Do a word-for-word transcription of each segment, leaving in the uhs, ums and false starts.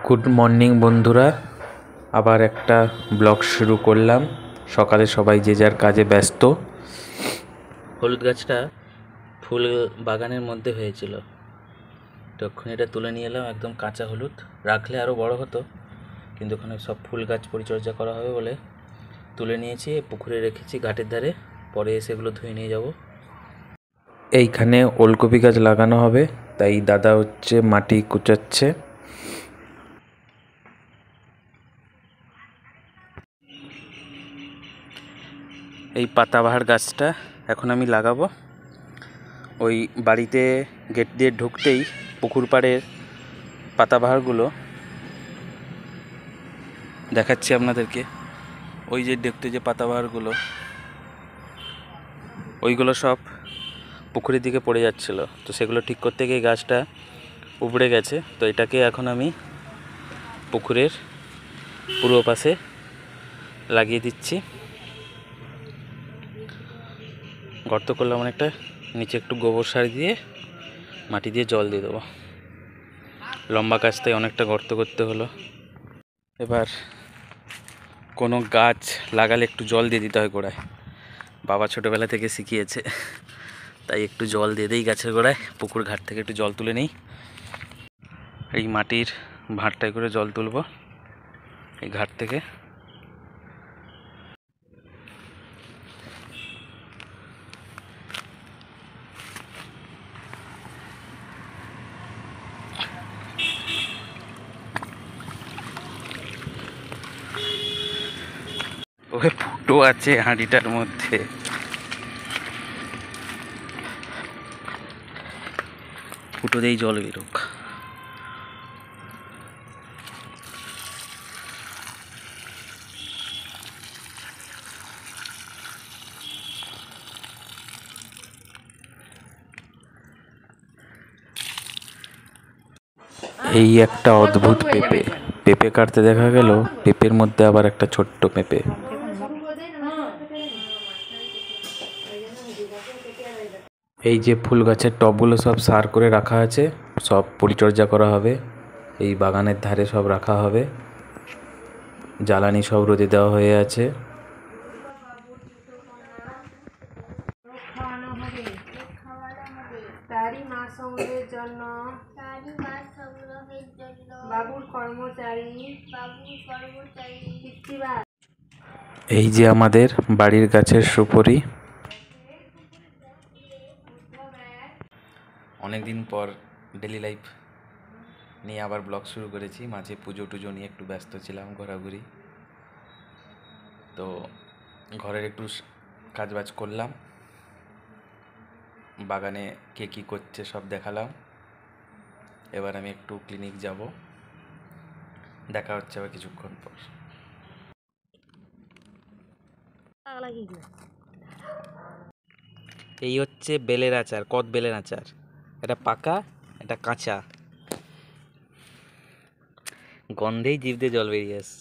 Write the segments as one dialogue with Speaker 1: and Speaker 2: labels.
Speaker 1: Good morning বন্ধুরা, আবার একটা ব্লগ শুরু করলাম। সকালে সবাই যে যার কাজে ব্যস্ত। হলুদ গাছটা ফুল বাগানের মধ্যে হয়েছিল, তখন এটা তুলে নিয়ে এলাম। একদম কাঁচা হলুদ, রাখলে আরও বড় হতো, কিন্তু ওখানে সব ফুল গাছ পরিচর্যা করা হবে বলে তুলে নিয়েছি, পুকুরে রেখেছি ঘাটের ধারে। পরে এসে এগুলো ধুয়ে নিয়ে যাব। এইখানে ওলকপি গাছ লাগানো হবে, তাই দাদা হচ্ছে মাটি কুচাচ্ছে। এই পাতাবাহার গাছটা এখন আমি লাগাবো। ওই বাড়িতে গেট দিয়ে ঢুকতেই পুকুর পাড়ের পাতাবাহারগুলো দেখাচ্ছি আপনাদেরকে। ওই যে দেখতে যে পাতাবাহারগুলো, ওইগুলো সব পুকুরের দিকে পড়ে যাচ্ছিলো, তো সেগুলো ঠিক করতে গিয়ে গাছটা উপড়ে গেছে। তো এটাকে এখন আমি পুকুরের পূর্ব পাশে লাগিয়ে দিচ্ছি। গর্ত করলাম অনেকটা, নিচে একটু গোবর সার দিয়ে মাটি দিয়ে জল দিয়ে দেবো। লম্বা গাছটাই অনেকটা গর্ত করতে হলো। এবার কোনো গাছ লাগালে একটু জল দিয়ে দিতে হয় গোড়ায়, বাবা ছোটোবেলা থেকে শিখিয়েছে। তাই একটু জল দিয়ে দিই গাছের গোড়ায়। পুকুর ঘাট থেকে একটু জল তুলে নিই। এই মাটির ভাঁড়টায় করে জল তুলব এই ঘাট থেকে। ওই ফুটো আছে হাঁড়িটার মধ্যে, ফুটো দিয়েই জল বেরোক। এই একটা অদ্ভুত পেঁপে পেঁপে কাটতে দেখা গেল, পেঁপের মধ্যে আবার একটা ছোট্ট পেঁপে। এই যে ফুল গাছের টবগুলো সব সার করে রাখা আছে, সব পরিচর্যা করা হবে। এই বাগানের ধারে সব রাখা হবে, জ্বালানি সব রোদে দেওয়া হয়ে আছে। এই যে আমাদের বাড়ির গাছের সুপারি। অনেকদিন পর ডেলি লাইফ নিয়ে আবার ব্লগ শুরু করেছি। মাঝে পুজো টুজো নিয়ে একটু ব্যস্ত ছিলাম, ঘোরাঘুরি। তো ঘরের একটু কাজবাজ করলাম, বাগানে কে কী করছে সব দেখালাম। এবার আমি একটু ক্লিনিক যাব, দেখা হচ্ছে আবার কিছুক্ষণ পর। এই হচ্ছে বেলের আচার, কদ বেলের আচার। এটা পাকা, এটা কাঁচা। গন্ধেই জিভ দিয়ে জল বেরিয়ে আসছে।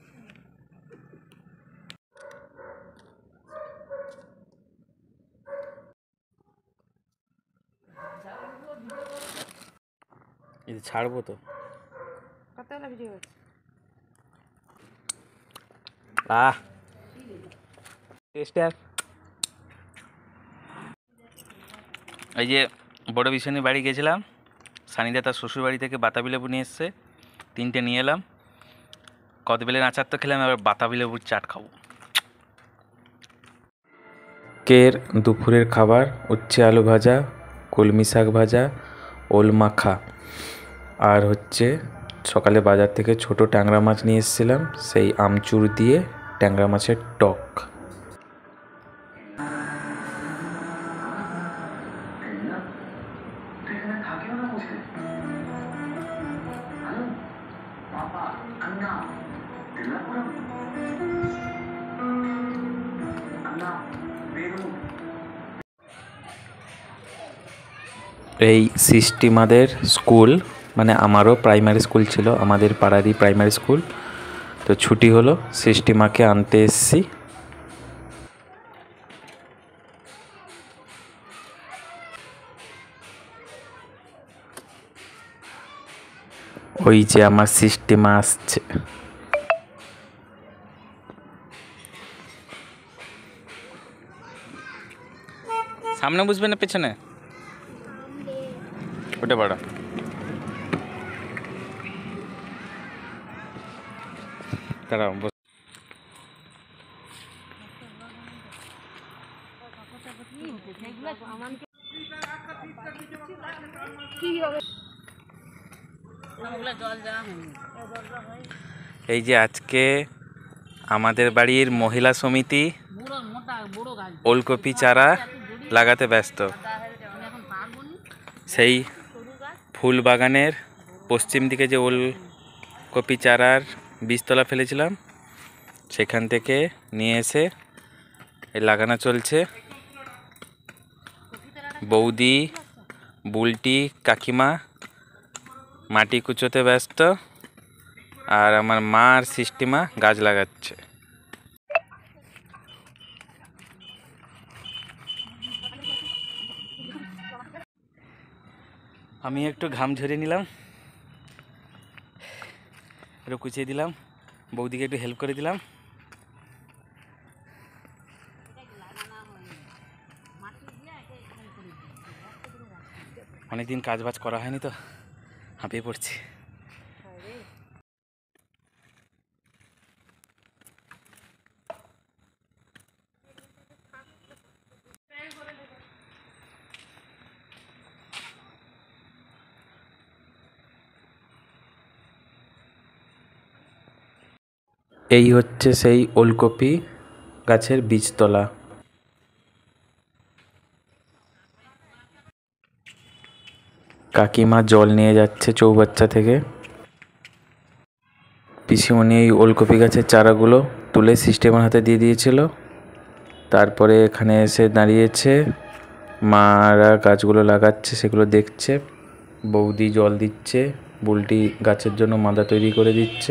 Speaker 1: এই ছাড়বো তো। আহ টেস্টার। এই যে বড় বিশানি বাড়ি গেছিলাম, সানিদা তার শ্বশুর বাড়ি থেকে বাতাবি লেবু নিয়ে এসছে, তিনটে নিয়ে এলাম। কদবেলের আচার তো খেলাম, এবার বাতাবি লেবুর চাট খাবো। কের দুপুরের খাবার উচ্ছে আলু ভাজা, কলমি শাক ভাজা, ওল মাখা, আর হচ্ছে সকালে বাজার থেকে ছোট ট্যাংরা মাছ নিয়ে এসেছিলাম, সেই আমচুর দিয়ে ট্যাংরা মাছের টক। এই সৃষ্টি মাদের স্কুল, মানে আমারও প্রাইমারি স্কুল ছিল, আমাদের পাড়ারই প্রাইমারি স্কুল। তো ছুটি হলো, সৃষ্টি মাকে আনতে এসছি। ওই যে আমার সিস্টেম আসছে। সামনে বুঝবে না পেছনে? ওটা বড়। দাঁড়াও, এই যে আজকে আমাদের বাড়ির মহিলা সমিতি ওলকপি চারা লাগাতে ব্যস্ত। সেই ফুল বাগানের পশ্চিম দিকে যে ওলকপি চারার বীজতলা ফেলেছিলাম সেখান থেকে নিয়ে এসে এই লাগানো চলছে। বৌদি, বুলটি, কাকিমা মাটি কুচোতে ব্যস্ত, আর আমার মা আর সিস্টিমা গাছ লাগাচ্ছে। আমি একটু ঘাম ঝরিয়ে নিলাম, একটু কুচিয়ে দিলাম, বৌদিকে একটু হেল্প করে দিলাম। অনেকদিন কাজ বাজ করা হয়নি তো হাঁপিয়ে পড়ছি। এই হচ্ছে সেই ওলকপি গাছের বীজতলা। কাকিমা জল নিয়ে যাচ্ছে চৌবাচ্চা থেকে। পিসিমণি এই ওলকপি গাছের চারাগুলো তুলে সিস্টেমের হাতে দিয়ে দিয়েছিল, তারপরে এখানে এসে দাঁড়িয়েছে। মারা গাছগুলো লাগাচ্ছে, সেগুলো দেখছে। বৌদি জল দিচ্ছে, বুলটি গাছের জন্য মাদা তৈরি করে দিচ্ছে।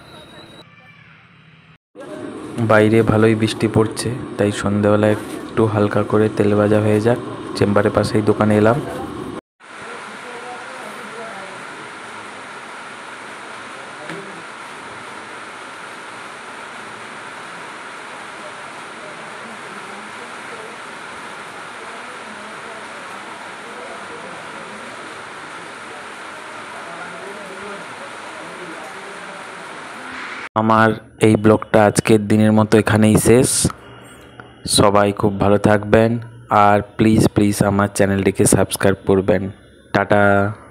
Speaker 1: বাইরে ভালোই বৃষ্টি পড়ছে, তাই সন্ধ্যাবেলা একটু হালকা করে তেল ভাজা হয়ে যাক। চেম্বারের পাশেই দোকানে এলাম। আমার এই ব্লগটা আজকের দিনের মতো এখানেই শেষ। সবাই খুব ভালো থাকবেন, আর প্লিজ প্লিজ আমার চ্যানেলটিকে সাবস্ক্রাইব করবেন। টাটা।